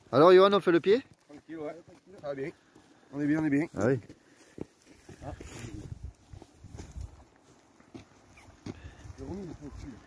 Alors Johan, on fait le pied? Tranquille, ouais, tranquille. Ça va bien. On est bien, on est bien. Ah oui. Ah. Le roue, il faut dessus.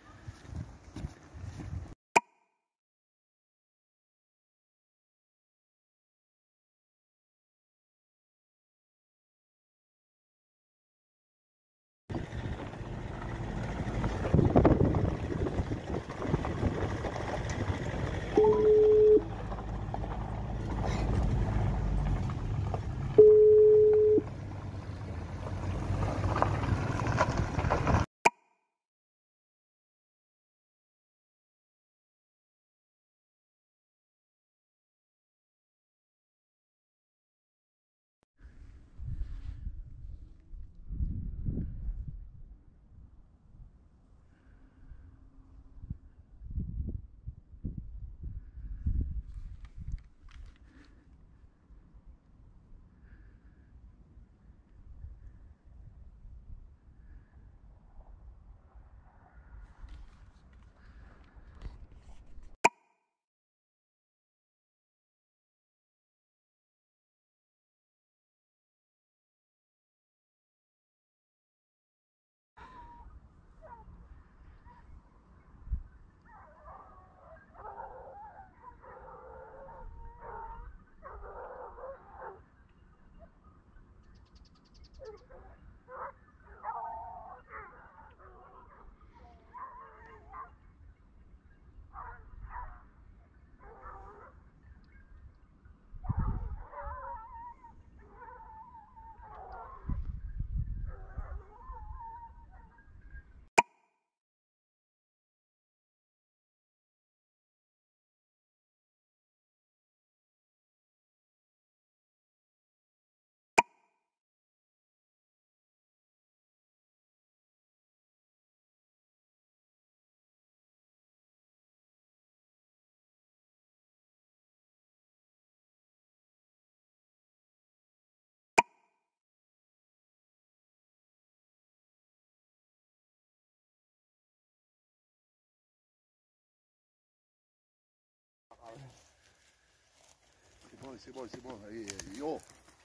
C'est bon, c'est bon. Allez, yo.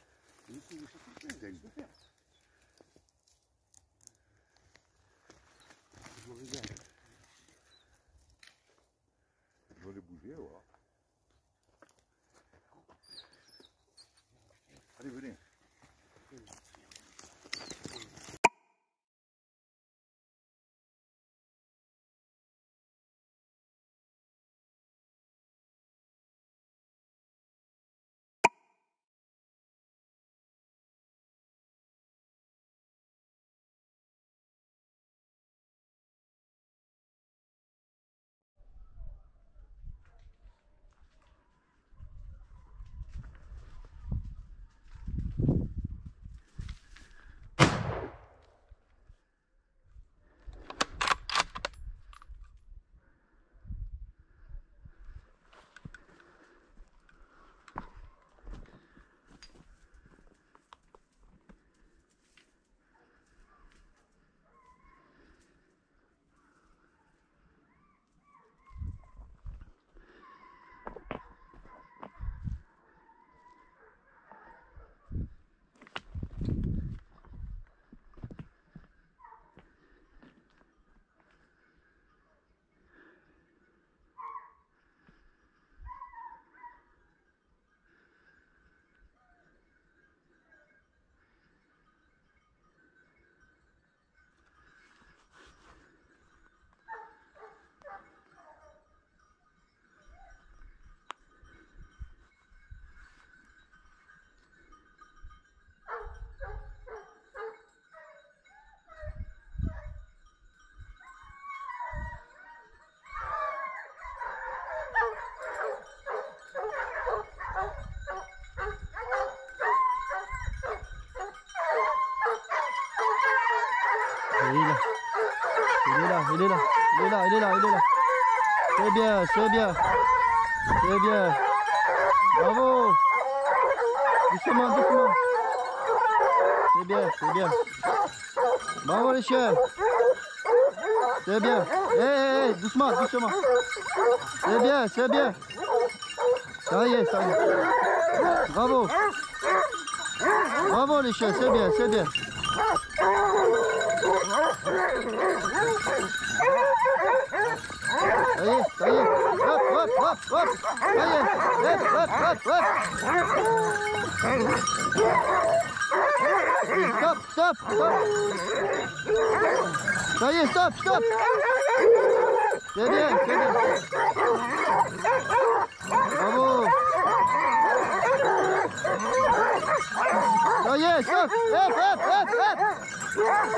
Je peux faire. Je regarde. Je vais les bouger, voilà. Allez, venez. Il est là. C'est bien. C'est bien. Bravo. Doucement. C'est bien. Bravo les chiens. C'est bien. Doucement. C'est bien. Ça y est, ça y est. Bravo. Bravo les chiens, c'est bien, c'est bien. Ça y est, ça y est. Hop, hop, hop, hop. Ça y est. Hop, hop, hop, hop. Stop, stop, stop. Ça y est, stop, stop. C'est bien, c'est bien. Bravo. Ça y est, stop. Hop, hop, hop, hop.